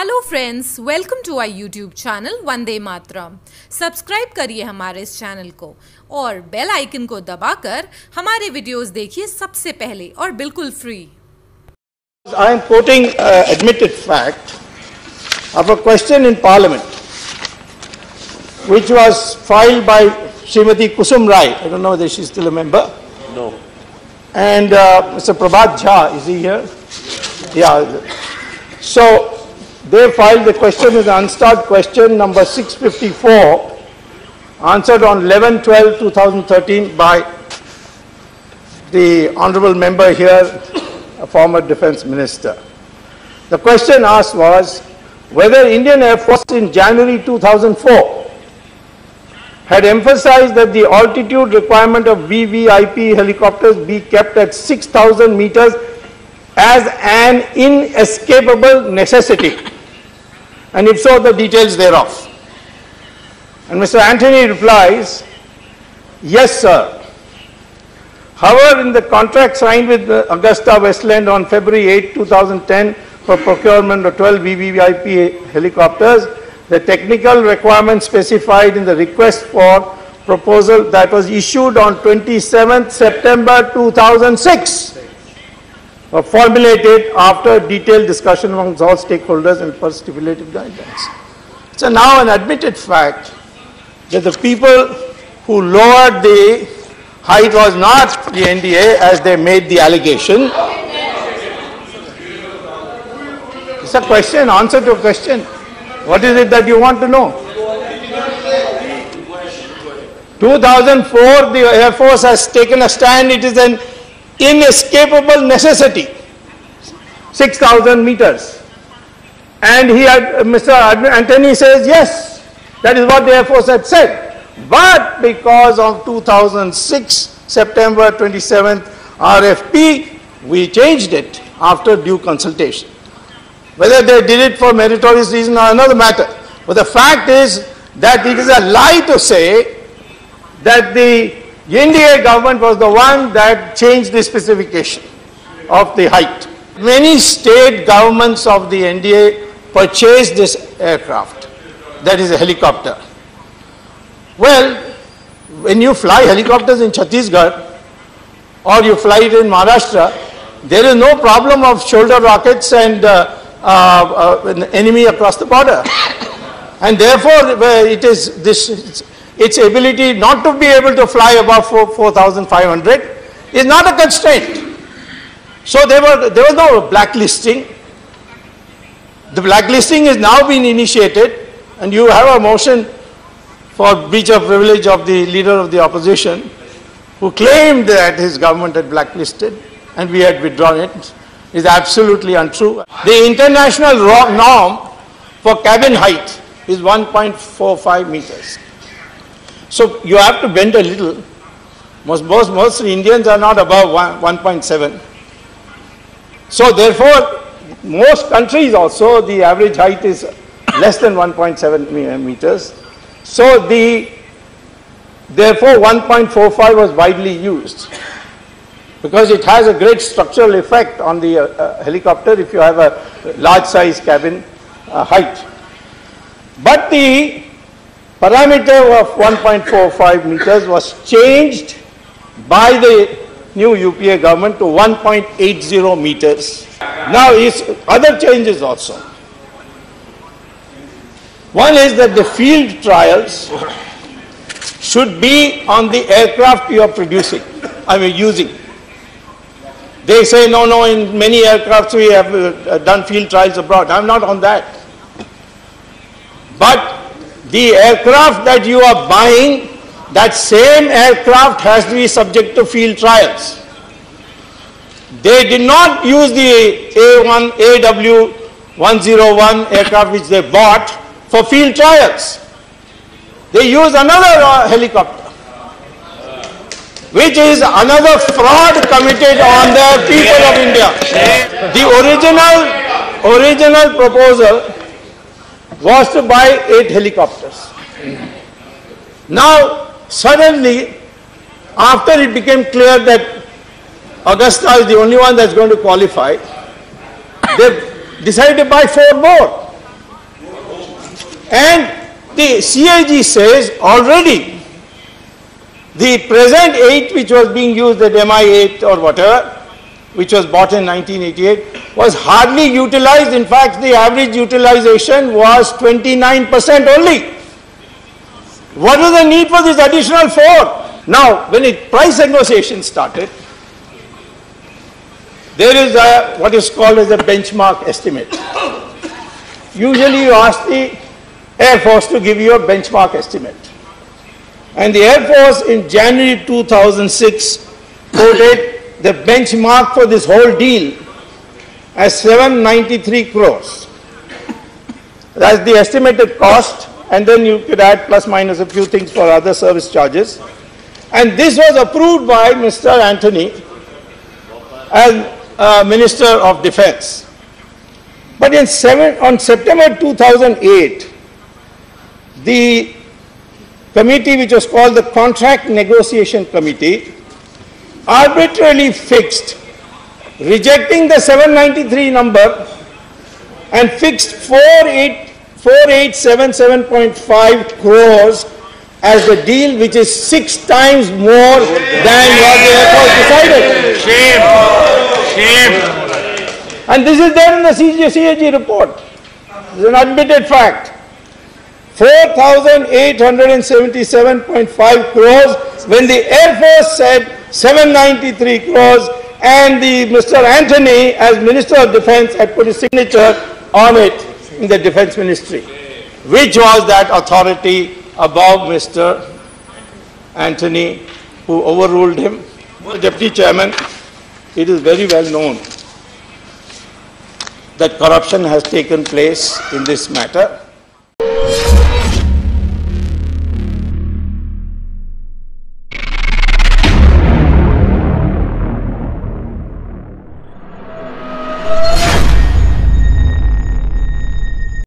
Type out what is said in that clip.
Hello friends, welcome to our YouTube channel Vande Mataram. Subscribe करिए हमारे इस चैनल को और बेल आइकन को दबाकर हमारे वीडियोस देखिए सबसे पहले और बिल्कुल free. I am quoting admitted fact of a question in Parliament which was filed by Srimati Kusum Rai. I don't know whether she is still a member. No. And Mr. Prabhat Jha, is he here? Yeah. So they filed the question as unstarred question number 654, answered on 11/12/2013 by the honorable member here, a former defense minister. The question asked was whether Indian Air Force in January 2004 had emphasized that the altitude requirement of VVIP helicopters be kept at 6,000 meters as an inescapable necessity, and if so, the details thereof. And Mr. Anthony replies, yes, sir. However, in the contract signed with Augusta Westland on February 8, 2010 for procurement of 12 VVIP helicopters, the technical requirements specified in the request for proposal that was issued on 27th September 2006 were formulated after detailed discussion amongst all stakeholders and per stipulated guidelines. So now an admitted fact that the people who lowered the height was not the NDA as they made the allegation. It's a question, answer to a question. What is it that you want to know? 2004, the Air Force has taken a stand. It is an inescapable necessity. 6,000 meters. And he had, Mr. Anthony says, yes, that is what the Air Force had said. But because of 2006, September 27th RFP, we changed it after due consultation. Whether they did it for meritorious reason or another matter. But the fact is that it is a lie to say that the NDA government was the one that changed the specification of the height. Many state governments of the NDA purchased this aircraft, that is a helicopter. Well, when you fly helicopters in Chhattisgarh or you fly it in Maharashtra, there is no problem of shoulder rockets and an enemy across the border. And therefore, it is this, its ability not to be able to fly above 4,500 is not a constraint. So there was no blacklisting. The blacklisting is now being initiated, and you have a motion for breach of privilege of the leader of the opposition, who claimed that his government had blacklisted and we had withdrawn it. Is absolutely untrue. The international norm for cabin height is 1.45 meters. So you have to bend a little. Most Indians are not above 1.7. So therefore, most countries also, the average height is less than 1.7 meters. So therefore 1.45 was widely used, because it has a great structural effect on the helicopter if you have a large size cabin height. But the parameter of 1.45 meters was changed by the new UPA government to 1.80 meters. Now is other changes also. One is that the field trials should be on the aircraft you are producing, using. They say, no, in many aircrafts we have done field trials abroad. I'm not on that. But the aircraft that you are buying, that same aircraft has to be subject to field trials. They did not use the AW101 aircraft which they bought for field trials. They used another helicopter, which is another fraud committed on the people of India. The original proposal was to buy 8 helicopters. Now, suddenly, after it became clear that Augusta is the only one that's going to qualify, they decided to buy 4 more. And the CAG says already the present 8 which was being used, that MI8 or whatever, which was bought in 1988, was hardly utilized. In fact, the average utilization was 29% only. What was the need for this additional 4? Now, when price negotiation started, there is what is called as a benchmark estimate. Usually you ask the Air Force to give you a benchmark estimate. And the Air Force in January 2006 quoted the benchmark for this whole deal as 793 crores. That's the estimated cost, and then you could add plus minus a few things for other service charges. And this was approved by Mr. Antony as Minister of Defense. But on September 2008, the committee which was called the Contract Negotiation Committee arbitrarily fixed, rejecting the 793 number, and fixed 4877.5 crores as the deal, which is 6 times more than what the Air Force decided. Shame! Shame! And this is there in the CAG report. This is an admitted fact. 4,877.5 crores when the Air Force said 793 crores, and Mr. Antony, as Minister of Defense, had put his signature on it in the Defense Ministry. Which was that authority above Mr. Antony who overruled him? The Deputy Chairman, it is very well known that corruption has taken place in this matter.